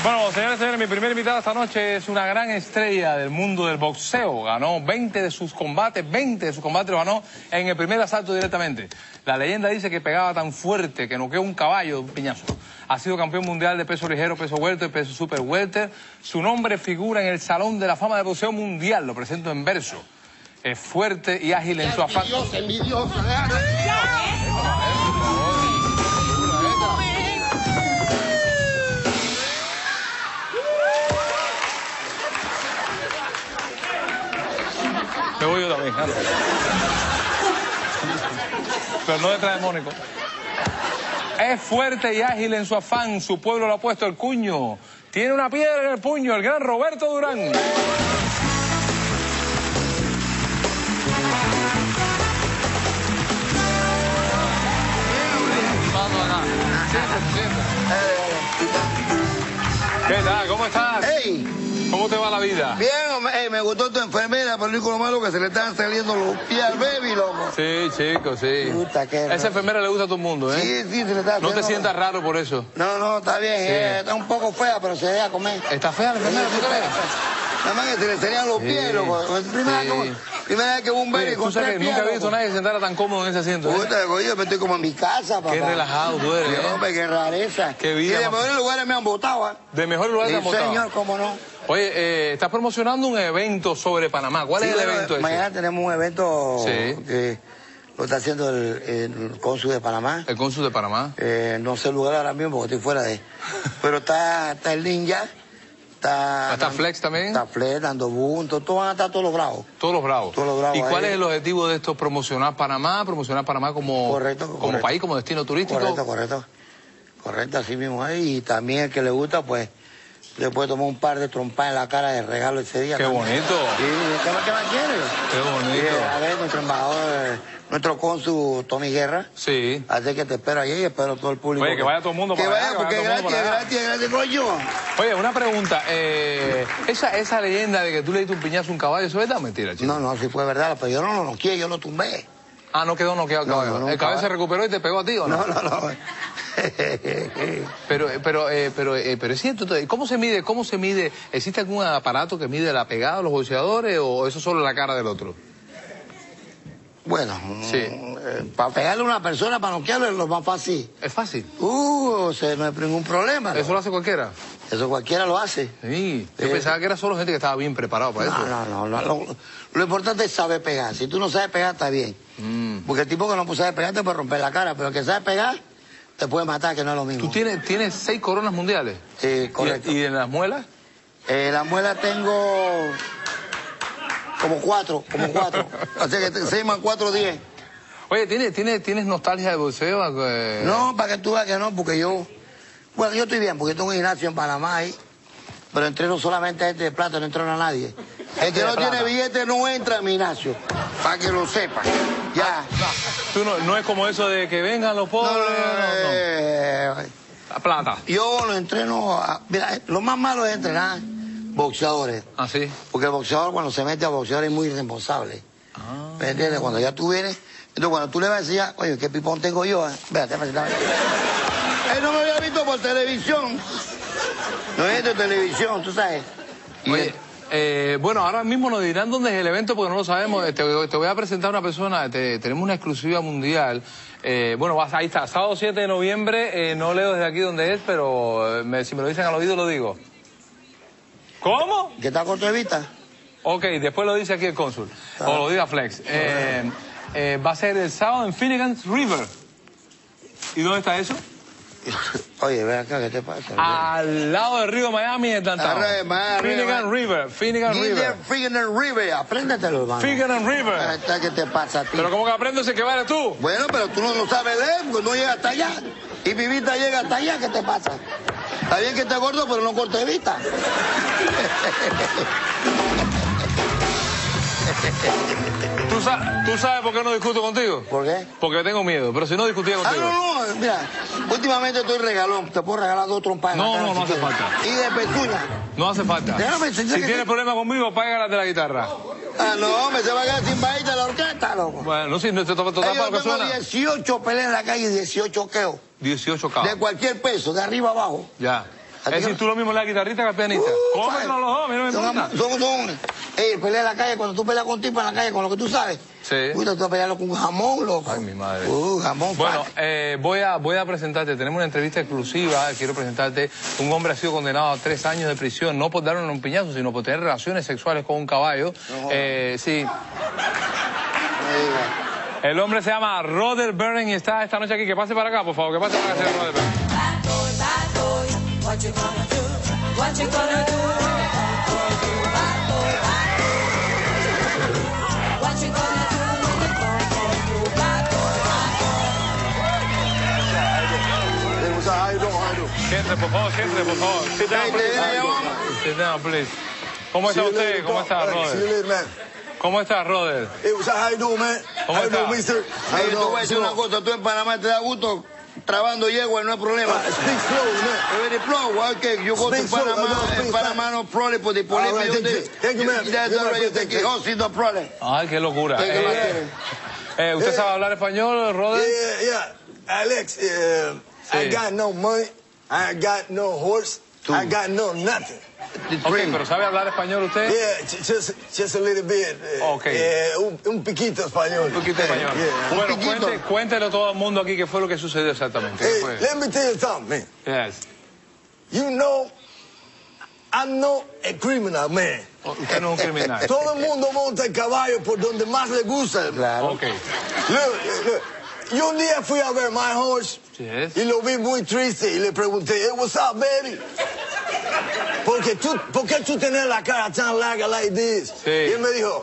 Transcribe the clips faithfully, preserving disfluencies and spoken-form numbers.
Bueno, señores y señores, mi primer invitado esta noche es una gran estrella del mundo del boxeo. Ganó veinte de sus combates, veinte de sus combates los ganó en el primer asalto directamente. La leyenda dice que pegaba tan fuerte que noqueó un caballo de un piñazo. Ha sido campeón mundial de peso ligero, peso welter, peso super welter. Su nombre figura en el Salón de la Fama del Boxeo Mundial. Lo presento en verso. Es fuerte y ágil en su afán. Envidiosa, envidiosa. Me voy yo también, claro. Pero no detrás de Mónico. Es fuerte y ágil en su afán. Su pueblo le ha puesto el cuño. Tiene una piedra en el puño. El gran Roberto Durán. ¿Qué tal? ¿Cómo estás? Hey. ¿Cómo te va la vida? Bien, hombre. Hey, me gustó tu enfermera, pero lo único lo malo que se le están saliendo los pies al baby, loco. Sí, chico, sí. Puta, qué Esa raro. enfermera le gusta a todo el mundo, ¿eh? Sí, sí, se le está No te haciendo- sientas raro por eso. No, no, está bien. Sí. eh, está un poco fea, pero se deja comer. ¿Está fea la enfermera, tú crees? Nada más que se le salían los Sí. pies, loco. Primera, Sí. como- primera vez que un baby Oye, con tú sabes tres que pies, nunca he visto a loco. nadie que sentara tan cómodo en ese asiento, ¿eh? Puta, yo me estoy como en mi casa, papá. Qué relajado tú eres, Sí, ¿eh? hombre, qué rareza. Qué vida, Y de mamá. mejores lugares me han votado, ¿eh? De mejores lugares Sí, te han votado. señor, cómo no. Oye, eh, estás promocionando un evento sobre Panamá. ¿Cuál Sí, es el bueno, evento ese? mañana tenemos un evento Sí. que lo está haciendo el, el cónsul de Panamá. El cónsul de Panamá. Eh, no sé el lugar ahora mismo porque estoy fuera de... Pero está, está el Ninja, está... ¿Está Flex también? Está Flex, dando puntos, todos van a estar todos los bravos. Todos los bravos. Todos los bravos ¿Y cuál ahí. es el objetivo de esto? ¿Promocionar Panamá? ¿Promocionar Panamá como, Correcto, como correcto. país, como destino turístico? Correcto, correcto. Correcto, así mismo ahí. Y también el que le gusta, pues, le puede tomar un par de trompas en la cara de regalo ese día. ¡Qué también. bonito! Sí, ¿qué más, qué más quiere? ¡Qué bonito! Sí, a ver, nuestro embajador, nuestro cónsul Tommy Guerra. Sí. Así que te espero allí y espero todo el público. Oye, que vaya todo el mundo Que para vaya, allá, que porque vaya es todo el gratis, mundo es para allá. gratis, es gratis, coño. Oye, una pregunta. Eh, esa, esa leyenda de que tú le diste un piñazo a un caballo, ¿eso es verdad o mentira, chico? No, no, sí fue verdad, pero yo no lo noqueé, yo lo tumbé. Ah, no quedó noqueado el No, caballo. no, no, ¿El caballo caballo. se recuperó y te pegó a ti o no? No, no, no. Pero, pero, eh, pero, eh, pero es cierto, entonces, ¿cómo se mide? ¿Cómo se mide? ¿Existe algún aparato que mide la pegada de los boxeadores o eso solo la cara del otro? Bueno, Sí. eh, para pegarle a una persona, para noquearlo es lo más fácil. Es fácil. Uh, o sea, no hay ningún problema. ¿no? ¿Eso lo hace cualquiera? Eso cualquiera lo hace. Sí. Yo Sí. pensaba que era solo gente que estaba bien preparado para No, eso. no, no, no. Lo, lo importante es saber pegar. Si tú no sabes pegar, está bien. Mm. Porque el tipo que no sabe pegar te puede romper la cara, pero el que sabe pegar te puede matar, que no es lo mismo. ¿Tú tienes, tienes seis coronas mundiales? Sí, correcto. ¿Y, y en las muelas? Eh, la muela tengo como cuatro, como cuatro. O sea que te- seis más cuatro, diez. Oye, ¿tienes, tienes, ¿tienes nostalgia de boxeo? Eh, No, para que tú veas que no, porque yo... Bueno, yo estoy bien, porque yo tengo un gimnasio en Panamá ahí, pero entreno solamente a gente de plata, no entreno a nadie. El que de no plata. tiene billete no entra a mi gimnasio, para que lo sepa. Ya. Tú no, no es como eso de que vengan los No, pobres. no, no, no, no. eh, La plata. Yo lo entreno... a- mira, lo más malo es entrenar boxeadores, ¿Ah, sí? porque el boxeador cuando se mete a boxeador es muy irresponsable. Ah. ¿Me entiendes? Cuando ya tú vienes, entonces cuando tú le vas a decir, oye, ¿qué pipón tengo yo? eh? Espérate, espérate. Él no me había visto por televisión. No he visto televisión, tú sabes. Y Oye, él- eh, bueno, ahora mismo nos dirán dónde es el evento porque no lo sabemos. Te, te voy a presentar a una persona, te- tenemos una exclusiva mundial. Eh, bueno, vas, ahí está, sábado siete de noviembre, eh, no leo desde aquí dónde es, pero eh, me- si me lo dicen al oído lo digo. ¿Cómo? ¿Que está corto de vista? Ok, después lo dice aquí el cónsul, Ah. o lo diga Flex. Eh, eh, va a ser el sábado en Finnegan's River. ¿Y dónde está eso? Oye, ve acá, ¿qué te pasa? Al lado del río Miami, en downtown. Arriba, más arriba. Finnegan River, Finnegan Guillermo River. Friggin' River, apréndetelo, hermano. Finnegan River. Ahí está, ¿qué te pasa a ti? Pero ¿cómo que aprendo ese que vale tú? Bueno, pero tú no lo sabes leer, porque no llegas hasta allá. Y mi vista llega hasta allá, ¿qué te pasa? Está bien que esté gordo, pero no corte de vista. ¿Tú, sa- ¿Tú sabes por qué no discuto contigo? ¿Por qué? Porque tengo miedo, pero si no discutía Ah, contigo. no, no, mira, últimamente estoy regalón, te puedo regalar dos trompas en No, la cara no, no si hace quieres. falta. Y de pezuña. No hace falta. Déjame Si enseñar que- tienes problemas conmigo, págala de la guitarra. Ah, no, me se va a quedar sin bajita la orquesta, loco. Bueno, no, si no te toca Ey, total yo para lo que tengo suena. dieciocho peleas en la calle y dieciocho queos. dieciocho De K. cualquier peso, de arriba abajo. Ya. Es decir, tú lo mismo la guitarrista que el pianista. Uh, Cómetelo los dos, a mí no me importa. Son, son, ey, pelea en la calle, cuando tú peleas con tipo en la calle, con lo que tú sabes. Sí. Uy, tú vas a pelearlo con un jamón, loco. Ay, mi madre. Uh, jamón, Bueno, pa. eh, voy, a, voy a presentarte, tenemos una entrevista exclusiva, quiero presentarte. Un hombre ha sido condenado a tres años de prisión, no por darle un piñazo, sino por tener relaciones sexuales con un caballo. No. Eh, sí. No digas. El hombre se llama Roder Burning y está esta noche aquí. Que pase para acá, por favor, que pase para acá, señor Roder Burning. Bad boy, bad boy, what you gonna do? What you gonna do? Bad boy, bad boy, what you gonna do when the phone calls you? Bad boy, bad boy. Hey, what's up? How you doing? How you doing? Siéntate, por favor, siéntate, por favor. Sit down, Hey, please. te viene llamando. Sit down, please. ¿Cómo See está you usted? later, ¿Cómo dog. está, All right, see you Roder? later, man. ¿Cómo está, Roder? Hey, what's up? How you doing, man? ¿Cómo How you está? doing, mister? How Hey, you yo te voy a doing? decir una cosa, tú en Panamá te da gusto trabando yegua, no hay problema. Uh, speak slow, man. Very slow, okay, you go to Speak slow, Panama, I don't en speak Panama no problem, por the All police, right, yo thank te- you. Thank you, man. That's You're all my right, you friend, take thank it. you. Oh, sí, no problem. Ay, qué locura. Take it Eh, back. eh, ¿Usted sabe hablar español, Roder? Yeah, yeah. Alex, uh, I Sí. got no money. I got no horse. Tú. I got no nothing. Ok, pero ¿sabe hablar español usted? Yeah, j- just, just a little bit. Uh, Okay. eh, un, un piquito español. Un poquito de español. Yeah. Un Bueno, piquito. cuente, cuéntelo a todo el mundo aquí qué fue lo que sucedió exactamente. ¿Qué Hey, fue? let me tell you something, man. Yes. You know, I'm not a criminal, man. Usted no es un criminal. Todo el mundo monta el caballo por donde más le gusta. Claro. Ok. Look, look. Y un día fui a ver My Horse Yes. y lo vi muy triste y le pregunté, hey, what's up, baby? Porque tú, ¿por qué tú tienes la cara tan larga like this? Sí. Y él me dijo,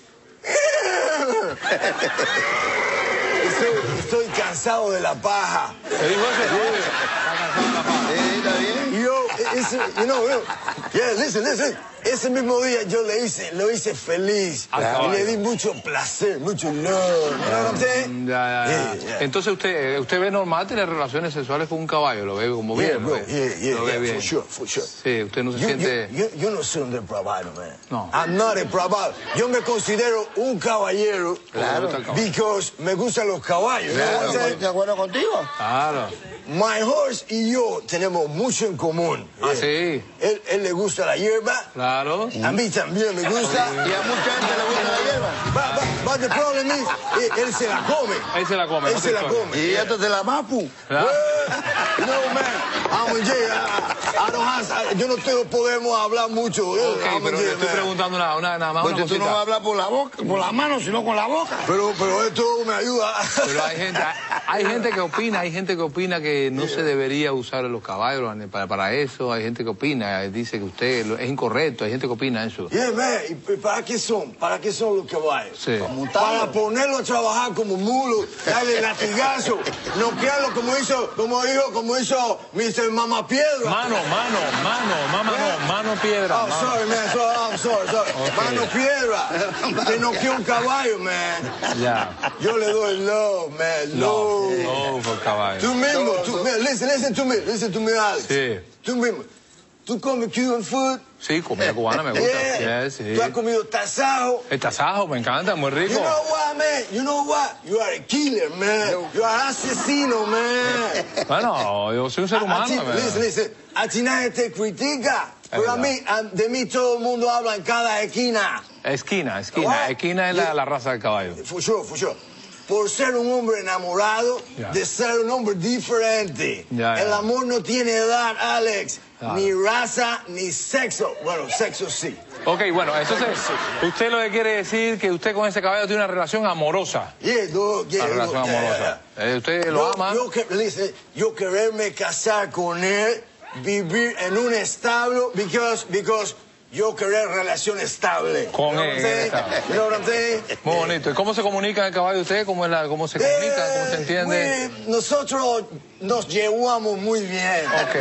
estoy, estoy cansado de la paja. ¿Te dijo eso? Sí. Está cansado de la paz. Eh, ¿está bien? Y yo, ese, you know, you know, yeah, listen, listen. Ese mismo día yo le hice, lo hice feliz. Al Y caballo. le di mucho placer, mucho love. You know what I'm saying? Ya, ya, ya. Yeah, yeah. Entonces usted, usted ve normal tener relaciones sexuales con un caballo, lo ve como Yeah, bien. bro. lo ve, Yeah, yeah, lo ve yeah, bien. for sure, for sure. Sí, usted no se Yo, siente... yo, yo, yo no soy un depravado, man. No. I'm not a depravado. Yo me considero un caballero. Claro. Because me gustan los caballos. You know Claro, what I'm estoy saying? de acuerdo contigo. Claro. My Horse y yo tenemos mucho en común. Ah, Yeah. sí. Él, él le gusta la hierba. Claro. A mí también me gusta. Y a mucha gente le gusta la hierba. But, but, but the problem is, él, él se la come. Él se la come. Él no se te la estoy- come. Y esto te la mapu. ¿Verdad? Well, no, man, I'm a J. I, I don't have, I- yo no tengo, podemos hablar mucho. Ok, I'm a pero J, le estoy man. preguntando una, una, nada más Porque una tú no cosita. vas a hablar por la boca, por la mano, sino con la boca. Pero, pero esto me ayuda. Pero hay gente, hay gente que opina, hay gente que opina que no se debería usar los caballos para, para eso, hay gente que opina, dice que usted lo- es incorrecto, hay gente que opina eso. Yeah, man, ¿y para qué son? ¿Para qué son los caballos? Sí. Para ponerlo a trabajar como mulo, darle latigazo, noquearlo como hizo, como dijo, como hizo mister Mamapiedra. Mano, mano, mano, mamá no, mano piedra. Oh, mano. sorry, man. Sorry, I'm sorry, sorry. Okay. Mano piedra. Que noqueó un caballo, man. Ya. Yo le doy love, man. No, Love. no, por caballo. Tú mismo, tú, mira, listen, listen to me, listen to me, Alex. Sí. Tú mismo. ¿Tú comes Cuban food? Sí, comida cubana me gusta. Yeah. Yeah, sí. ¿Tú has comido tasajo? El tasajo me encanta, muy rico. You know what, man? You know what? You are a killer, man. You are asesino, man. Bueno, yo soy un ser A- a humano. ti- ¿verdad? listen, listen. A ti nadie te critica. Pero a verdad. mí, a- de mí todo el mundo habla en cada esquina. Esquina, esquina. What? Esquina es la, Yeah. la raza del caballo. For sure, for sure. Por ser un hombre enamorado Ya. de ser un hombre diferente. Ya, ya. El amor no tiene edad, Alex. Claro. Ni raza, ni sexo. Bueno, sexo sí. Ok, bueno, entonces, usted lo que quiere decir que usted con ese caballo tiene una relación amorosa. Yeah, do- yeah, Una relación do- yeah, amorosa. yeah. Eh, usted lo Yo, ama. yo, que- listen, yo quererme casar con él, vivir en un establo, because, because yo querer relación estable. Con You know él, what I'm saying? estable. You know what I'm saying? Muy bonito. ¿Y cómo se comunica el caballo usted? ¿Cómo, es la, cómo se comunica? ¿Cómo se entiende? Eh, we- nosotros nos llevamos muy bien. Ok.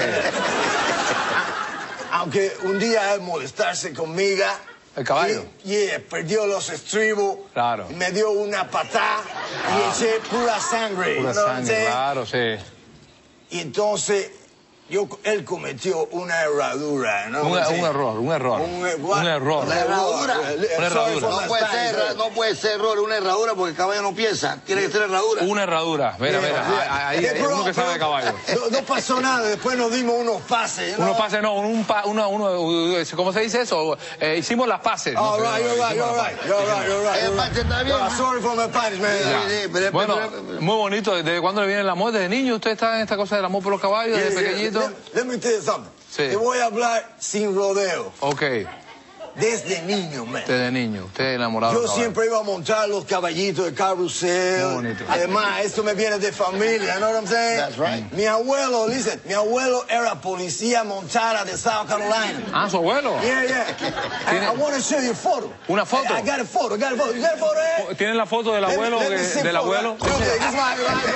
Aunque un día él molestarse conmigo. ¿El caballo? Y, yeah, perdió los estribos. Claro. Me dio una patada y eché pura sangre. Pura you know what I'm sangre, saying? claro, sí. Y entonces yo, él cometió una herradura, ¿no? Un, un error, un error. Un, Un error. Una herradura. Una herradura. No puede ser, erra- no puede ser error, una herradura porque el caballo no piensa. Tiene que ser herradura. Una herradura. Mira, mira. Ahí hay uno que sabe de caballo. No, no pasó nada, después nos dimos unos pases. ¿no? Unos pases, no, un pa, uno, uno, ¿cómo se dice eso? Eh, hicimos las pases. All No sé, right, you're right, hicimos you're las right, pases. you're right, you're right. El you're pase está right. bien. Yeah, sorry for my Spanish, man. Sí, sí, pero- Bueno, pero- pero- muy bonito. ¿Desde cuándo le viene el amor? ¿Desde niño usted está en esta cosa del amor por los caballos? Yeah, ¿Desde yeah, pequeñito? Let, let me tell you something. Sí. Te voy a hablar sin rodeo. Ok, Desde niño, man. desde niño. Usted enamorado Yo de los caballos. siempre iba a montar los caballitos de Muy carrusel. bonito. Además, esto me viene de familia, you know what I'm saying? That's right. Mi abuelo, listen, mi abuelo era policía montada de South Carolina. Ah, su abuelo. Yeah, yeah. I, I want to show you a photo. Una foto? I, I got a photo, I got a photo. You got a photo, eh? ¿Tienen la foto del Let me- abuelo? let me que- see del photo. abuelo. Okay, this is my, my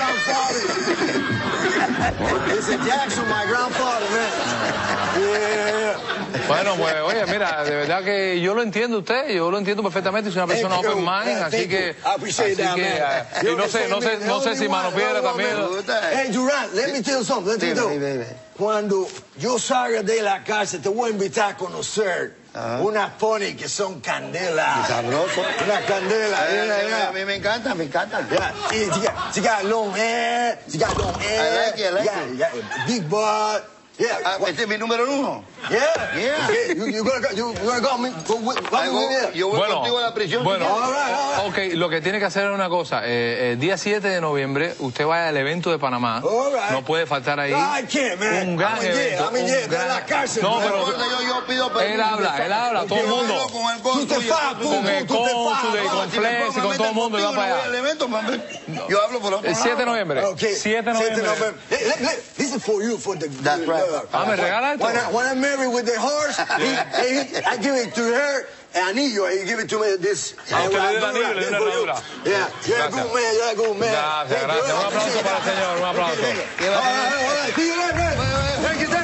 grandfather. This is Jackson, my grandfather, man. Yeah. Bueno, pues oye, mira, de verdad que yo lo entiendo usted, yo lo entiendo perfectamente, es una persona Thank you. open mind, Yeah, así thank que, you. I appreciate así that, que, man. eh, y You're no the sé, no same sé, man. no sé Only si one, Mano Piedra only one, también. man. gusta. Hey, Durant, let me tell you something. Let me Dime, tell dime, you. dime. Cuando yo salga de la cárcel, te voy a invitar a conocer Ajá. unas pony que son candela. Sabroso. Una candela. Eh, yeah, eh, yeah. A mí me encanta, me encanta. Yeah, she, she, got, she got long hair. She got long hair. I like it, I like yeah, it. yeah, big butt. Yeah. Ah, este es mi número uno. Yeah. Yeah. Okay, you, you gonna, you, you gonna go, me, go with, go Ay, with go- me there. Yo voy Bueno, contigo a la prisión. bueno, si quieres. All right, all right. ok, lo que tiene que hacer es una cosa, eh, el día siete de noviembre usted vaya al evento de Panamá, All right. no puede faltar ahí No, I can't, man. un gran I'm in jail, evento. I'm in un jail, gran- de la cárcel, No, man. pero Recuerda, yo, yo pido permiso. él habla, él habla, todo el Yo mundo. hablo con el Tú te cónsul, fas, yo- tú, con el tú te cónsul, fas. el No, si me complex y pongo a con todo el meter mundo y va contigo, para no voy al allá. evento, mami. Yo hablo por otro El siete de lado. noviembre, Okay. siete de siete noviembre. Let- let- let- This is for you, for the... That's right. Ah, ¿me regala esto? When, I, when I'm married with the horse, he, he, I give it to her, el anillo, and you give it to me this... Ah, usted le dio el herradura, anillo, le dio this una for you. herradura. Yeah, you're a Gracias. good man, you're a good man. Gracias, Thank you. gracias. Un aplauso para el señor, un aplauso. All right, all right. See you later, man. Thank you,